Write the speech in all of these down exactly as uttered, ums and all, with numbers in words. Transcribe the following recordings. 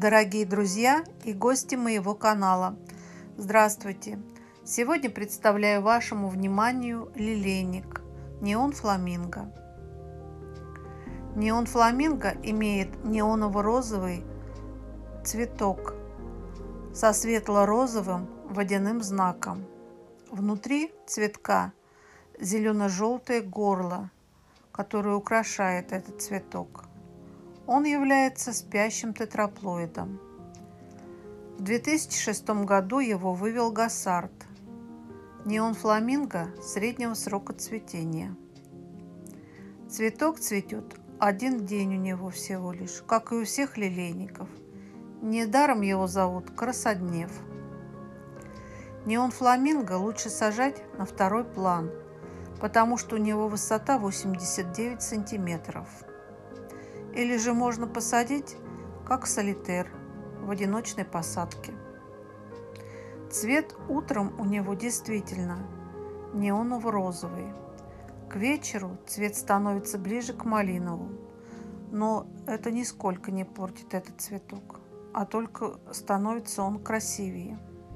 Дорогие друзья и гости моего канала, здравствуйте! Сегодня представляю вашему вниманию лилейник Неон Фламинго. Неон Фламинго имеет неоново-розовый цветок со светло-розовым водяным знаком. Внутри цветка зелено-желтое горло, которое украшает этот цветок. Он является спящим тетраплоидом. В две тысячи шестом году его вывел Госсард. Неон Фламинго среднего срока цветения. Цветок цветет один день у него всего лишь, как и у всех лилейников. Недаром его зовут красоднев. Неон Фламинго лучше сажать на второй план, потому что у него высота восемьдесят девять сантиметров. Или же можно посадить как солитер в одиночной посадке. Цвет утром у него действительно неоново-розовый. К вечеру цвет становится ближе к малиновому, но это нисколько не портит этот цветок, а только становится он красивее.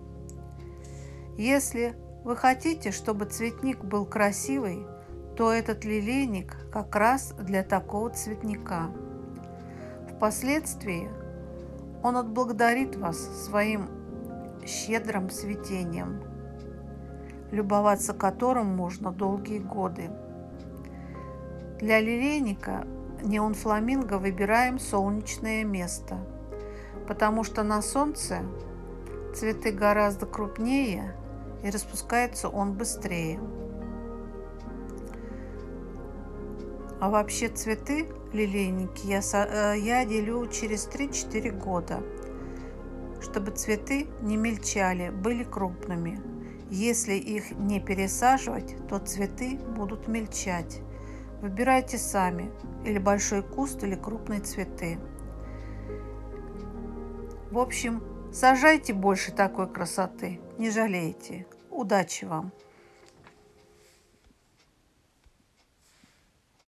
Если вы хотите, чтобы цветник был красивый, то этот лилейник как раз для такого цветника. Впоследствии он отблагодарит вас своим щедрым цветением, любоваться которым можно долгие годы. Для лилейника Неон Фламинго выбираем солнечное место, потому что на солнце цветы гораздо крупнее и распускается он быстрее. А вообще цветы лилейники я, я делю через три-четыре года, чтобы цветы не мельчали, были крупными. Если их не пересаживать, то цветы будут мельчать. Выбирайте сами, или большой куст, или крупные цветы. В общем, сажайте больше такой красоты, не жалейте. Удачи вам!